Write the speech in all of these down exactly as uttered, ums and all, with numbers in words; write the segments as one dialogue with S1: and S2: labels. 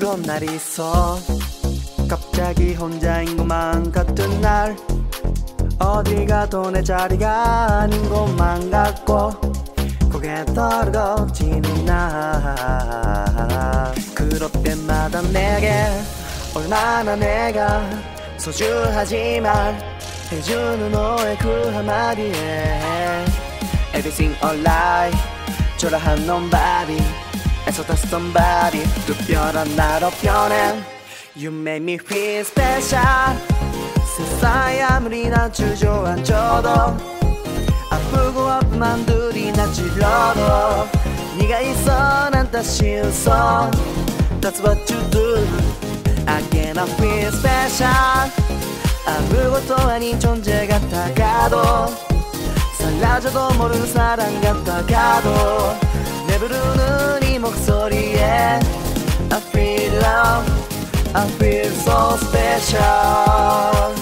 S1: 그런 날이 있어. 갑자기 혼자인 것만 같은 날, 어딜 가도 내 자리가 아닌 곳만 같고 고개 떨어지는 날, 그럴 때마다 내게 얼마나 내가 소중하지만 해주는 너의 그 한마디에 Everything alright, 초라한 nobody 애써다 somebody, 특별한 나로 변해 You make me feel special. 세상이 아무리 난 주저앉혀도 아프고 아픔만 둘이 나 찔러도 네가 있어 난 다시 웃어. That's what you do. I cannot feel special. 아무것도 아닌 존재 같아가도 사라져도 모르는 사랑 같아가도 내 부르는 이 목소리에 I feel love, I feel so special.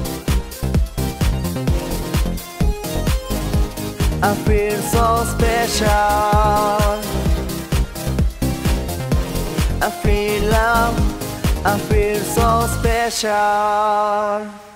S1: I feel so special. I feel love, I feel so special.